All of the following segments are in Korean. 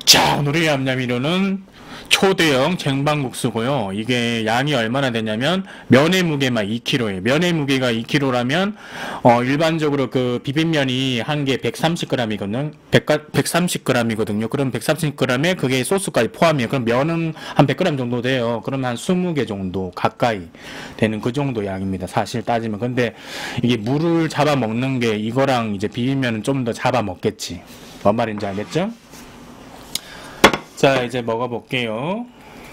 자, 오늘의 얌얌이로는 초대형 쟁반국수고요. 이게 양이 얼마나 되냐면 면의 무게만 2kg예요. 면의 무게가 2kg라면 일반적으로 그 비빔면이 한 개 130g이거든요. 130g이거든요. 그럼 130g에 그게 소스까지 포함이에요. 그럼 면은 한 100g 정도 돼요. 그러면 한 20개 정도 가까이 되는 그 정도 양입니다. 사실 따지면. 근데 이게 물을 잡아 먹는 게 이거랑 이제 비빔면은 좀 더 잡아 먹겠지. 뭔 말인지 알겠죠? 자, 이제 먹어볼게요.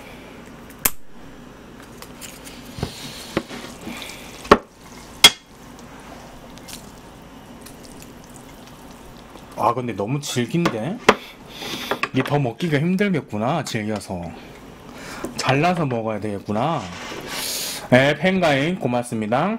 아, 근데 너무 질긴데? 이게 더 먹기가 힘들겠구나, 질겨서. 잘라서 먹어야 되겠구나. 네, 팬가인 고맙습니다.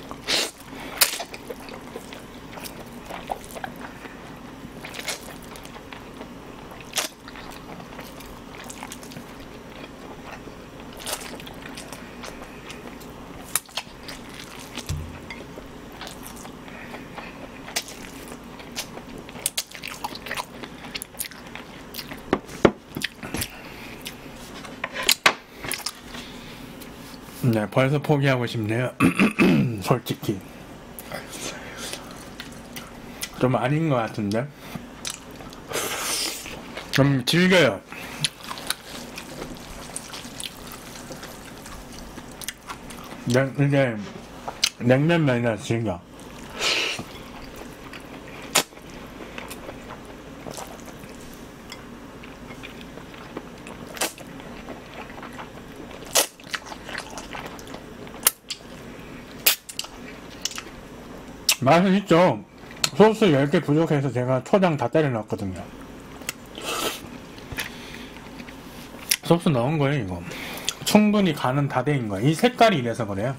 네, 벌써 포기하고 싶네요. 솔직히. 좀 아닌 것 같은데. 좀 질겨요. 이게 냉면면이라 질겨. 맛은 있죠. 소스 10개 부족해서 제가 초장 다 때려 넣었거든요. 소스 넣은 거예요, 이거. 충분히 간은 다 돼인 거예요. 이 색깔이 이래서 그래요.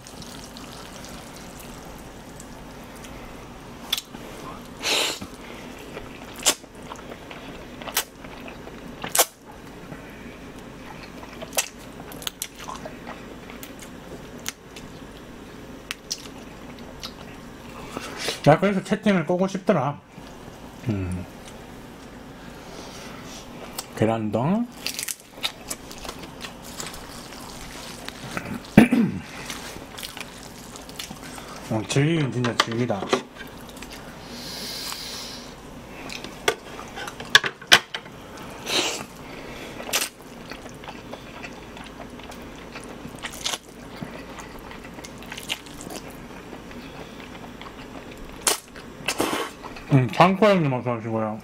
나 그래서 채팅을 꼬고 싶더라. 계란동. 질기긴 진짜 질기다. 창고형님 어서 오시고요.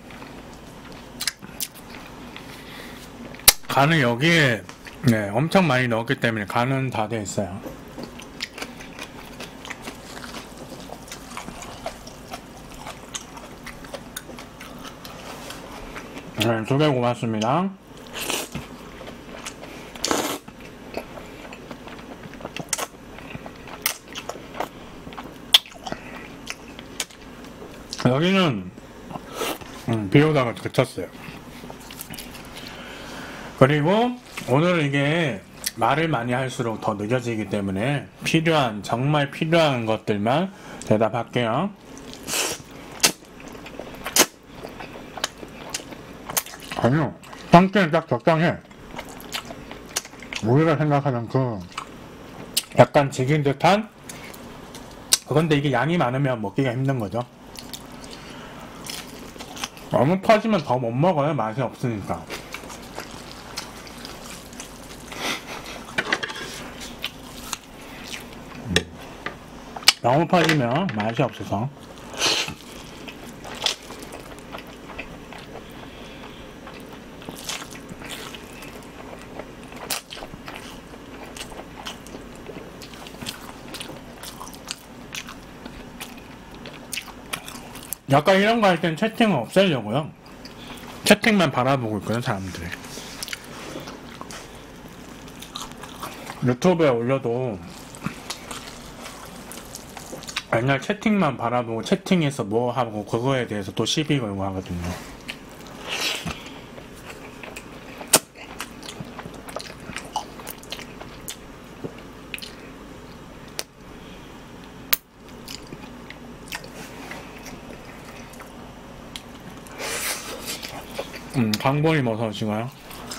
간을 여기에 네, 엄청 많이 넣었기 때문에 간은 다 돼 있어요. 네, 2개 고맙습니다. 여기는 비 오다가 그쳤어요. 그리고 오늘 이게 말을 많이 할수록 더 늦어지기 때문에 정말 필요한 것들만 대답할게요. 아니요, 상태는 딱 적당해. 우리가 생각하는 그 약간 질긴 듯한, 근데 이게 양이 많으면 먹기가 힘든 거죠. 너무 퍼지면 더 못 먹어요. 맛이 없으니까. 너무 퍼지면 맛이 없어서. 약간 이런 거 할 땐 채팅을 없애려고요. 채팅만 바라보고 있거든, 사람들이. 유튜브에 올려도 맨날 채팅만 바라보고 채팅에서 뭐 하고 그거에 대해서 또 시비 걸고 하거든요. 강보님 어서 오시고요.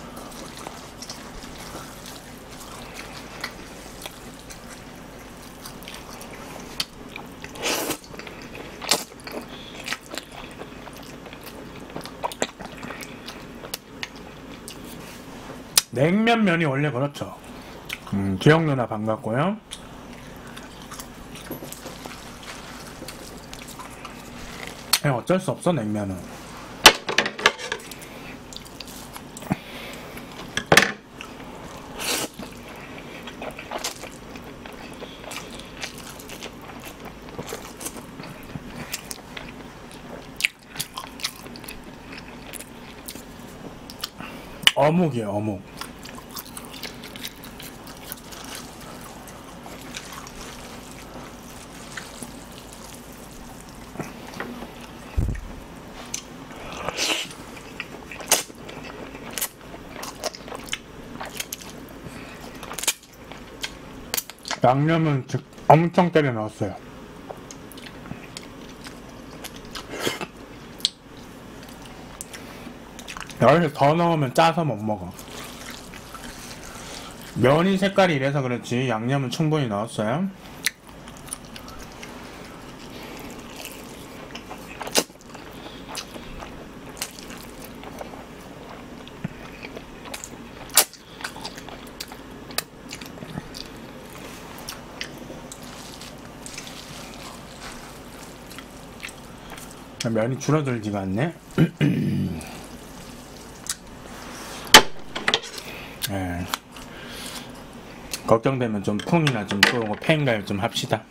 냉면면이 원래 그렇죠. 기억 누나 반갑고요. 어쩔 수 없어 냉면은. 어묵이에요 어묵. 양념은 엄청 때려 넣었어요. 여기서 더 넣으면 짜서 못 먹어. 면이 색깔이 이래서 그렇지 양념은 충분히 넣었어요. 면이 줄어들지가 않네. 예. 걱정되면 좀 풍이나 좀 쏘고 팬가요 좀 합시다.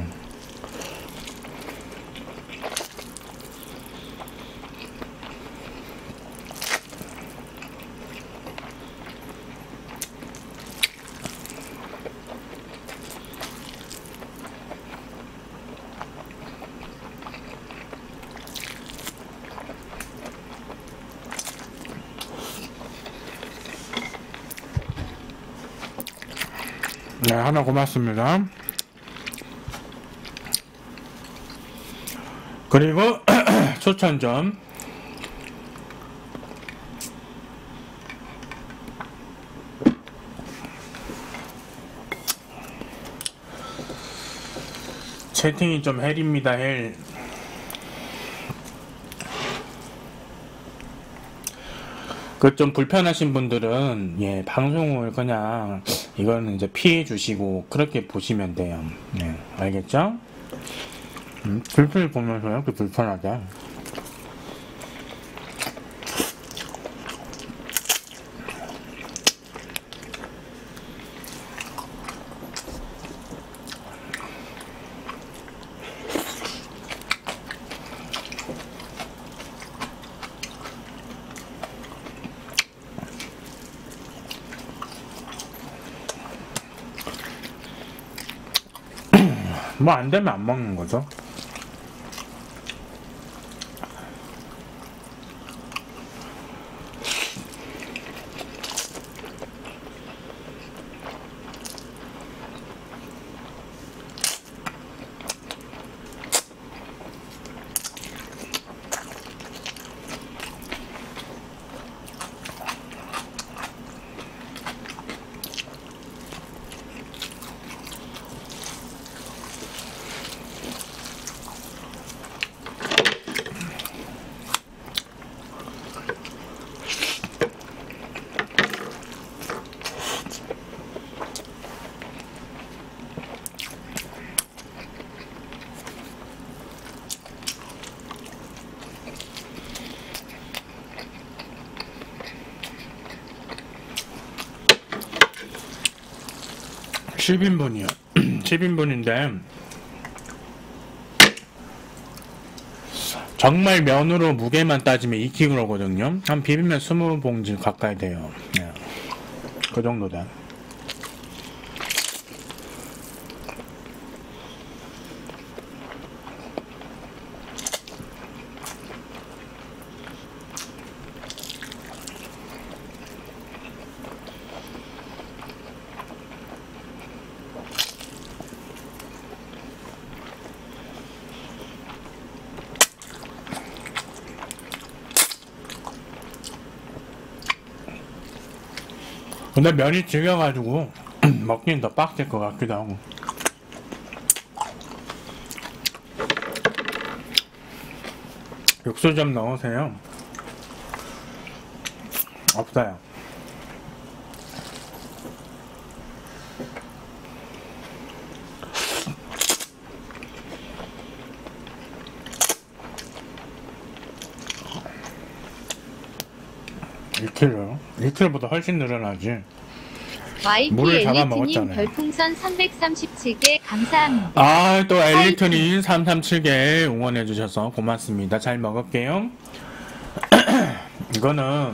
네, 하나 고맙습니다. 그리고 추천점 채팅이 좀 헬입니다. 헬. 그 좀 불편하신 분들은 예 방송을 그냥 이거는 이제 피해 주시고 그렇게 보시면 돼요. 네, 알겠죠? 불필 보면서 이렇게 불편하게. 뭐 안 되면 안 먹는 거죠. (10인분이요) 10인분인데 정말 면으로 무게만 따지면 2kg거든요. 한 비빔면 20봉지 가까이 돼요. 네. 그 정도다. 근데 면이 질겨가지고 먹기는 더 빡셀 것 같기도 하고. 육수 좀 넣으세요. 없어요. 이틀보다 훨씬 늘어나지. 물을 잡아 YT 엘리트님 먹었잖아요. 별풍선 337개 감사합니다. 아, 또 엘리트님 337개 응원해주셔서 고맙습니다. 잘 먹을게요. 이거는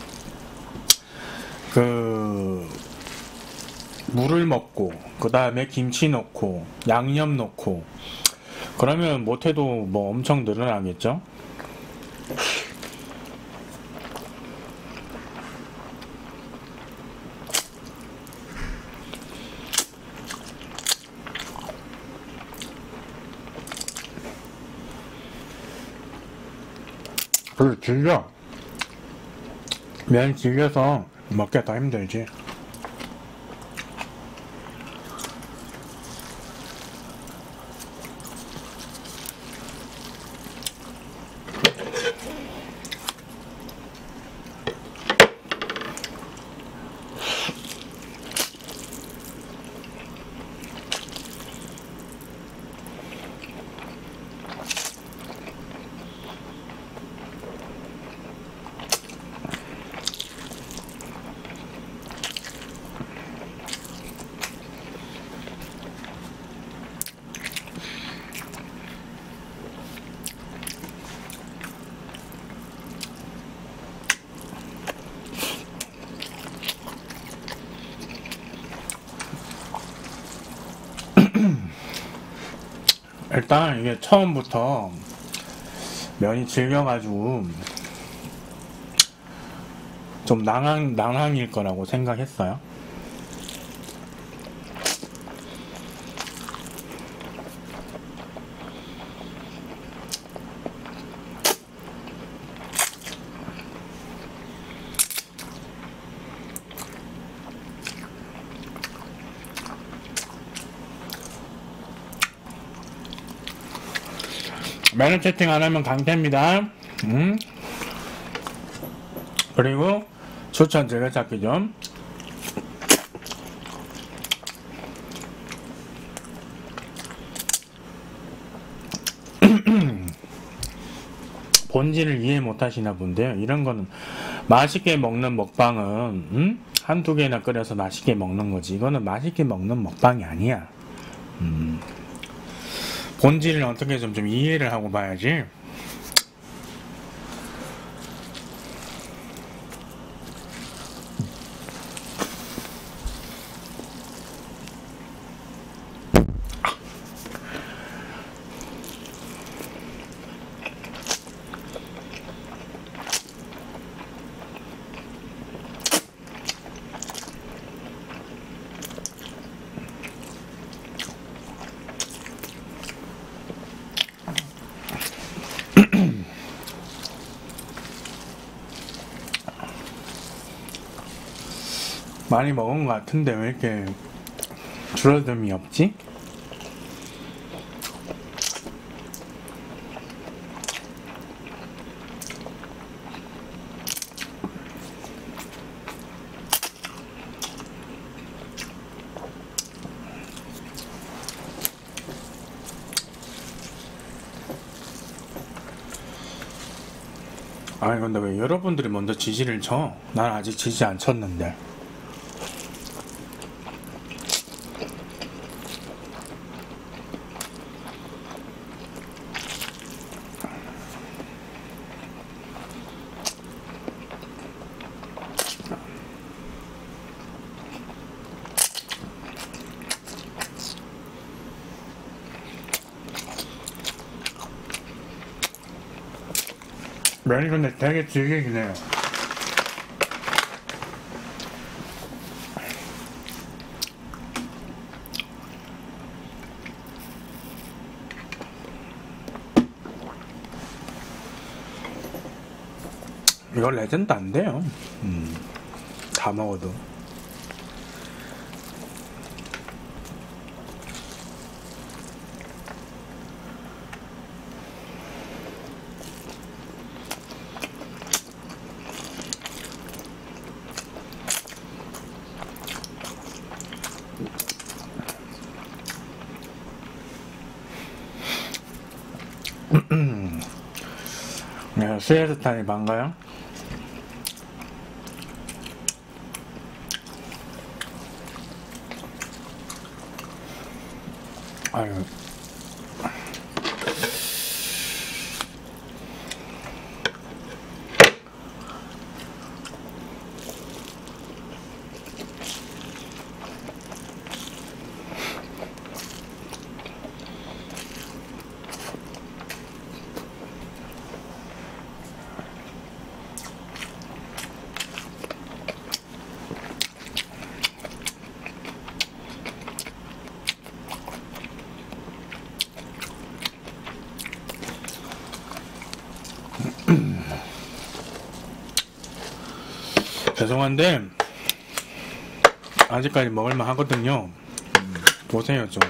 물을 먹고 그 다음에 김치 넣고 양념 넣고 그러면 못해도 뭐 엄청 늘어나겠죠? 그리고 질겨. 면 질겨서 먹기가 더 힘들지. 일단 이게 처음부터 면이 질겨가지고 좀 낭항일 거라고 생각했어요. 메뉴 채팅 안 하면 강퇴입니다. 그리고 추천 즐겨찾기 좀. 본질을 이해 못하시나 본데요. 이런 거는 맛있게 먹는 먹방은 한두 개나 끓여서 맛있게 먹는 거지. 이거는 맛있게 먹는 먹방이 아니야. 본질을 어떻게 좀 이해를 하고 봐야지. 많이 먹은 것 같은데 왜 이렇게 줄어듦이 없지? 아니 근데 왜 여러분들이 먼저 지지를 쳐? 난 아직 지지 안 쳤는데. 면이 근데 되게 질기긴 해요. 이거 레전드 안 돼요. 다 먹어도. 스웨스탄이 많가요? 아유. 죄송한데 아직까지 먹을만 하거든요. 보세요 좀.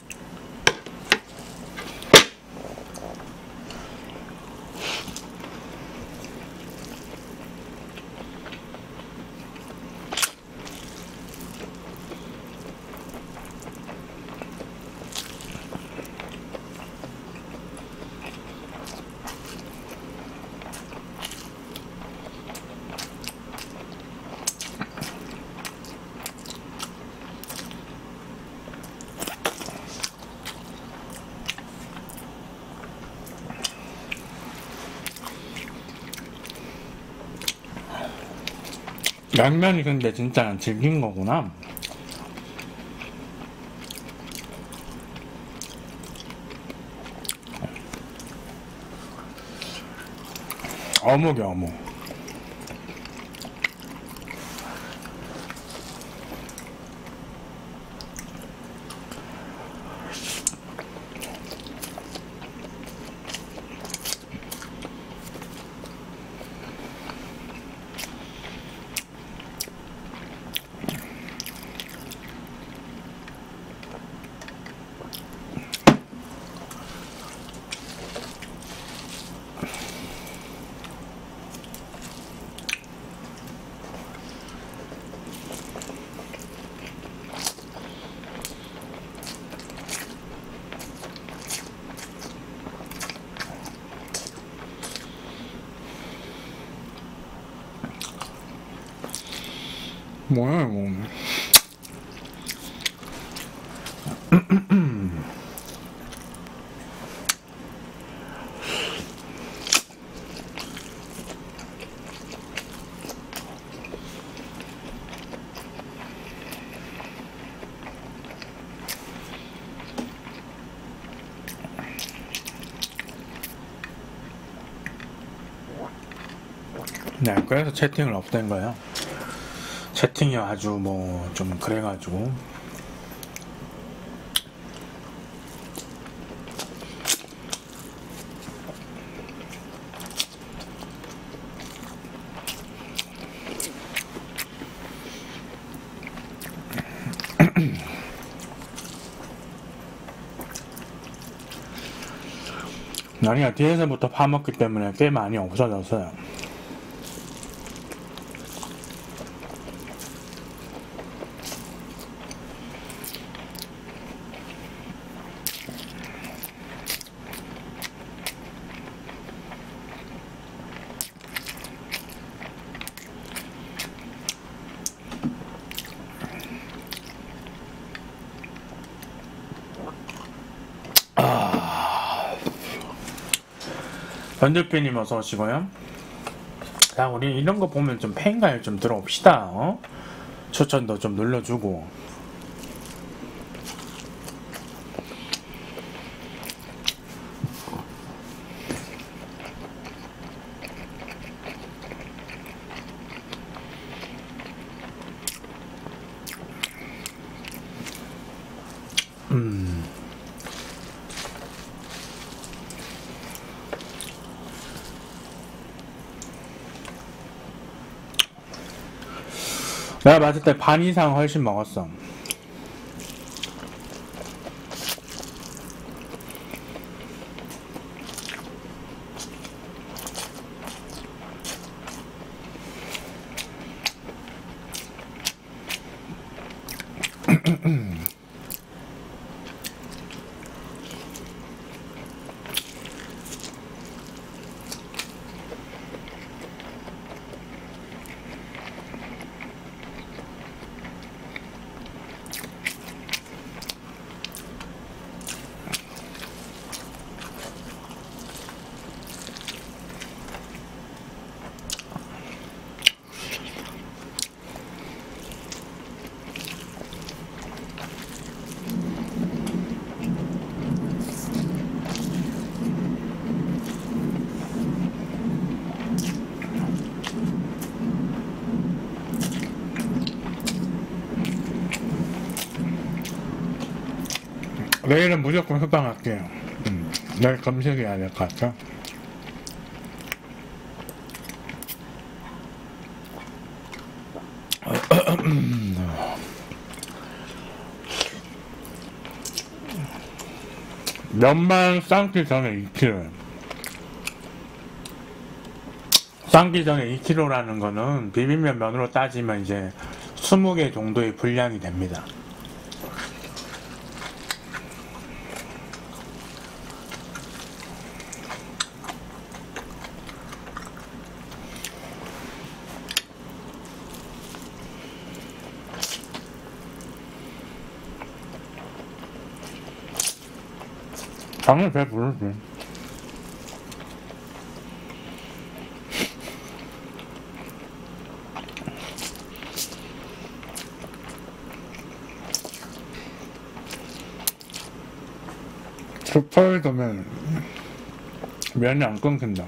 양면이 근데 진짜 질긴 거구나. 어묵이 어묵. 뭐야 이거. 네, 그래서 채팅을 없앤 거예요. 채팅이 아주 뭐 좀 그래가지고. 아니야, 뒤에서부터 파먹기 때문에 꽤 많이 없어졌어요. 변두피님 어서 오시고요. 자, 우리 이런 거 보면 좀 팬가일 좀 들어옵시다. 어? 추천도 좀 눌러주고. 내가 맞을 때 반 이상 훨씬 먹었어. 내일은 무조건 휴방할게요. 내일 검색해야 될 것 같아. 면만 삶기 전에 2kg. 삶기 전에 2kg라는 거는 비빔면 면으로 따지면 이제 20개 정도의 분량이 됩니다. 당연히 배 부르지. 슈퍼에 가면 면이 안 끊긴다.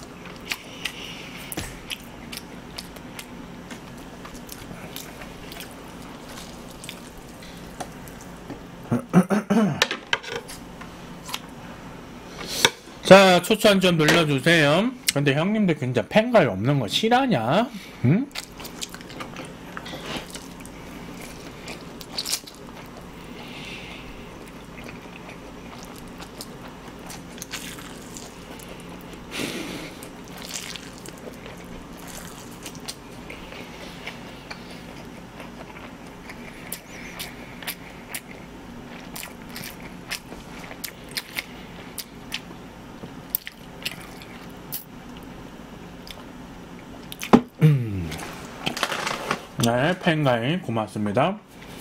자, 추천 좀 눌러주세요. 근데 형님들 진짜 팬가이 없는 거 실하냐? 응? 네, 팬가이 고맙습니다.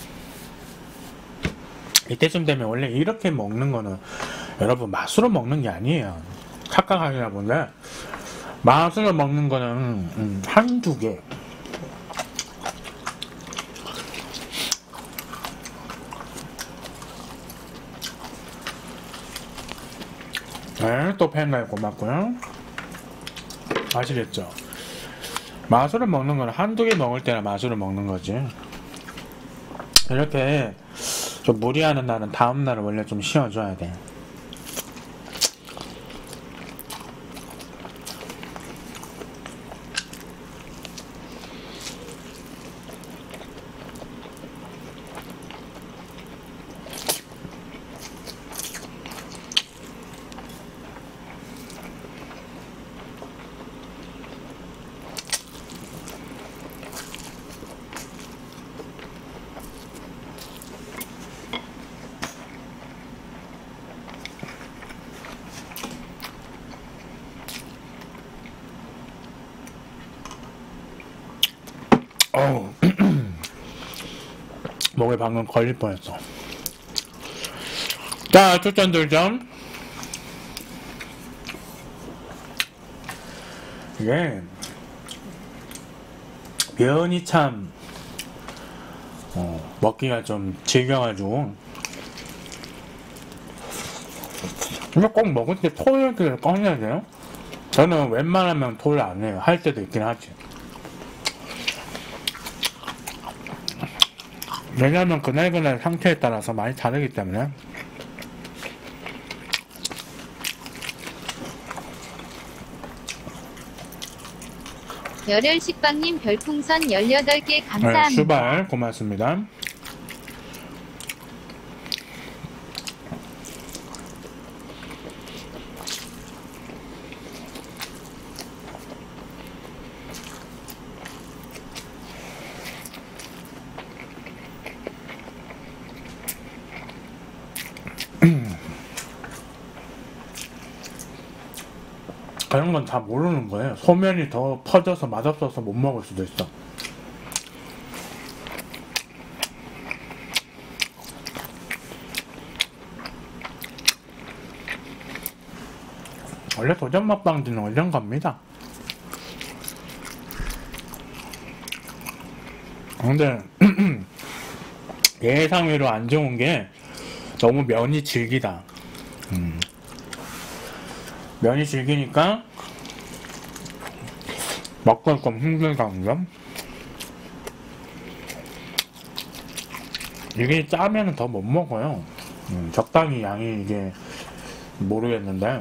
이때쯤 되면 원래 이렇게 먹는 거는 여러분 맛으로 먹는 게 아니에요. 착각하시나 본데 맛으로 먹는 거는 한두 개. 네, 또 팬가이 고맙고요. 아시겠죠? 맛으로 먹는 건 한두 개 먹을 때나 맛으로 먹는 거지. 이렇게 좀 무리하는 날은 다음 날은 원래 좀 쉬어줘야 돼. 어우, 목에 방금 걸릴 뻔했어. 자, 추천들 좀. 이게 면이 참 먹기가 좀 질겨가지고, 근데 꼭 먹을 때 토를 꺼내야 돼요? 저는 웬만하면 토를 안 해요. 할 때도 있긴 하지. 왜냐면 그날그날 상태에 따라서 많이 다르기 때문에. 열혈식빵님 별풍선 18개 감사합니다. 네, 수발 고맙습니다. 그런 건 다 모르는 거예요. 소면이 더 퍼져서 맛없어서 못 먹을 수도 있어. 원래 도전 먹방들은 이런 겁니다. 근데 예상외로 안 좋은 게 너무 면이 질기다. 면이 질기니까 먹고 좀 힘들다는. 이게 짜면은 더 못 먹어요. 적당히 양이 이게 모르겠는데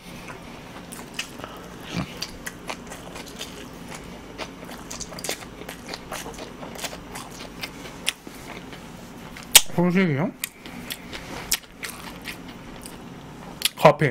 소식이요? 커피.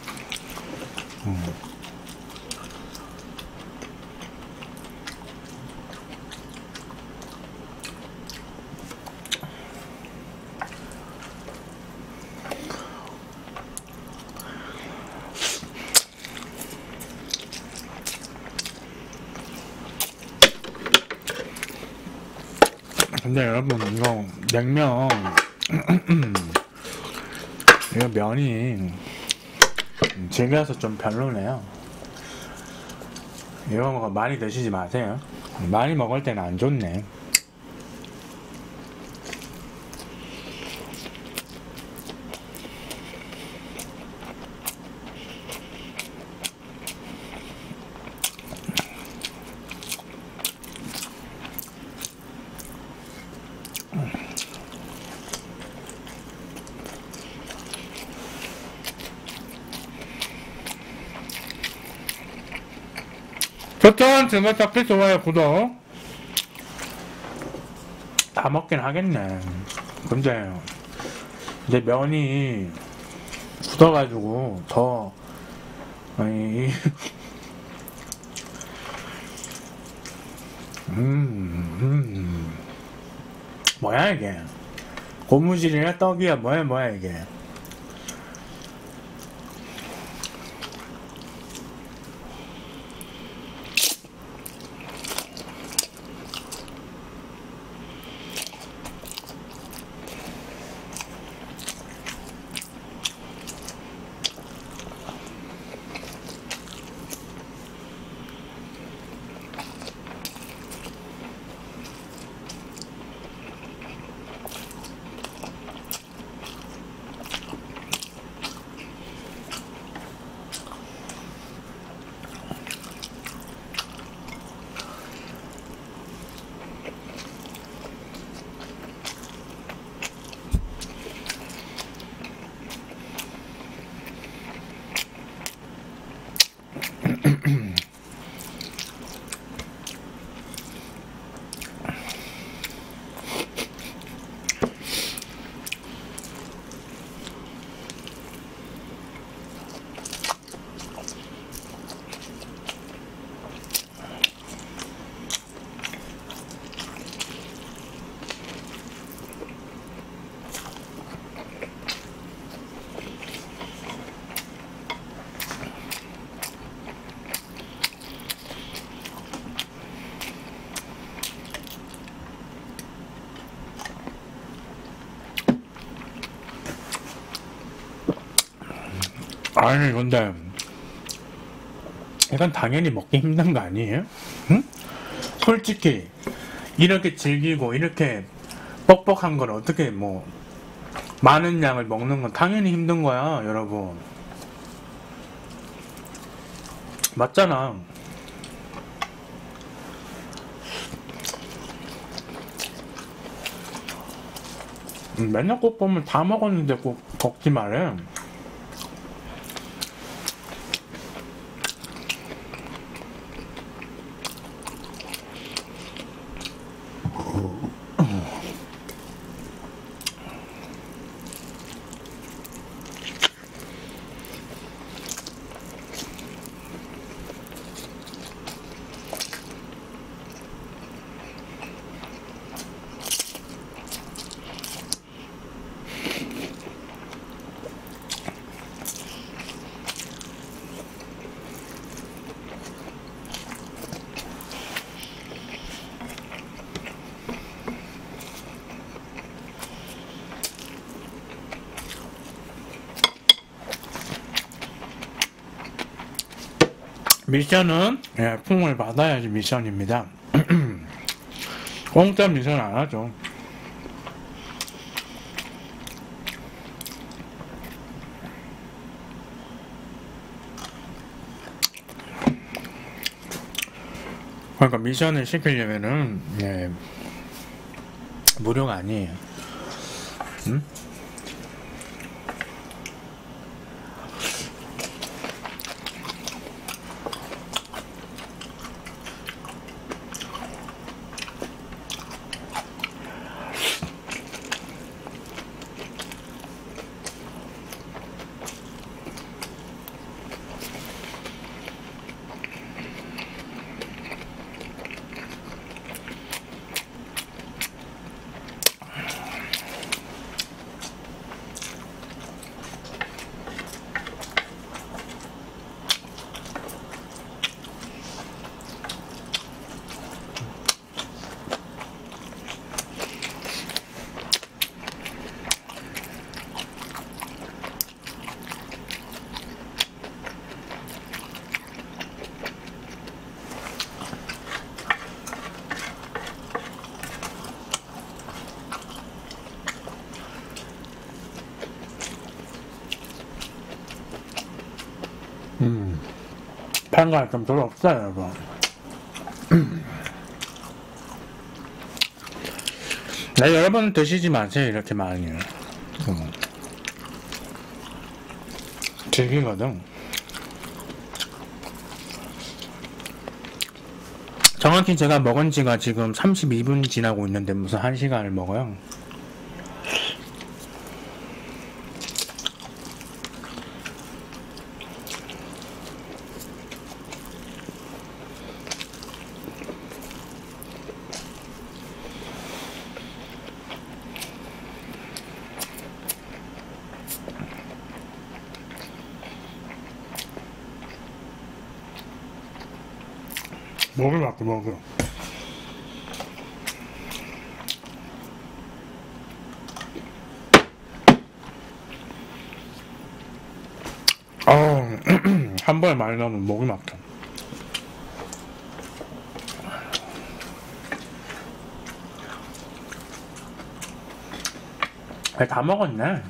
근데 여러분 이거 냉면 이거 면이 질겨서 좀 별로네요. 이런 거 많이 드시지 마세요. 많이 먹을 때는 안 좋네. 좋던 즐겨찾기 좋아요 구독. 다 먹긴 하겠네. 근데 이제 면이 굳어가지고 더 아니 뭐야 이게 고무줄이야 떡이야 뭐야 이게. 아니 근데 이건 당연히 먹기 힘든 거 아니에요? 응? 솔직히 이렇게 질기고 이렇게 뻑뻑한 걸 어떻게 뭐 많은 양을 먹는 건 당연히 힘든 거야 여러분. 맞잖아. 맨날 꼭 보면 다 먹었는데 꼭 먹지 말래. 미션은 품을 받아야지 미션입니다. 공짜 미션 안 하죠. 그러니까 미션을 시키려면은 무료가 아니에요. 응? 파는 좀 별로 없어요, 여러분. 네, 여러분 드시지 마세요, 이렇게 많이. 즐기거든. 정확히 제가 먹은 지가 지금 32분 지나고 있는데 무슨 1시간을 먹어요? 먹어. 한 번에 많이 넣으면 목이 막혀. 다 먹었네.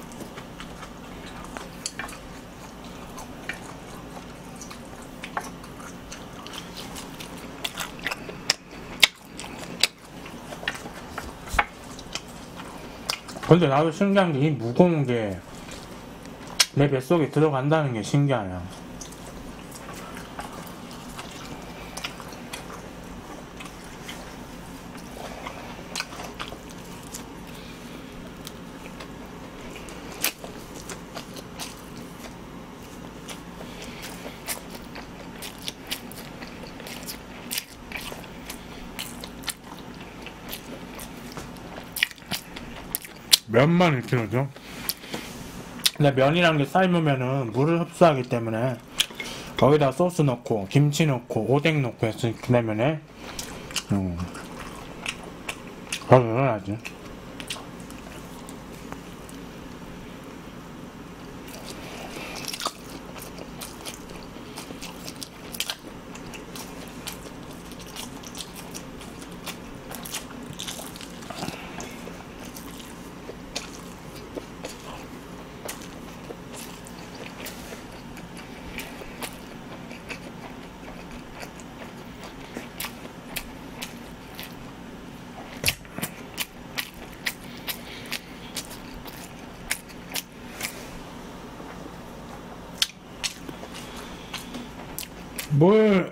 근데 나도 신기한 게 이 무거운 게 내 뱃속에 들어간다는 게 신기하네요. 면만 1kg죠. 근데 면이란 게 삶으면은 물을 흡수하기 때문에 거기다 소스 넣고 김치 넣고 오뎅 넣고 해서 그 때문에 그러면 하지. 뭘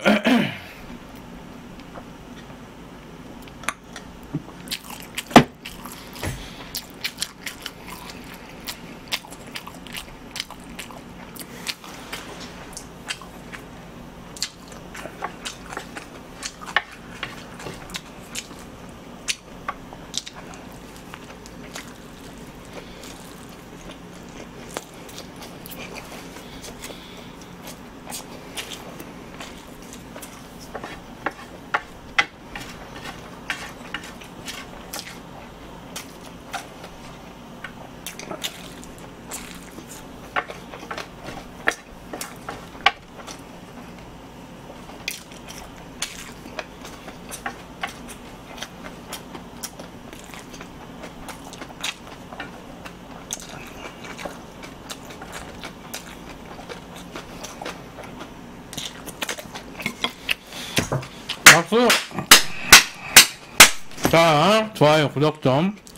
박수! 자, 좋아요, 구독 좀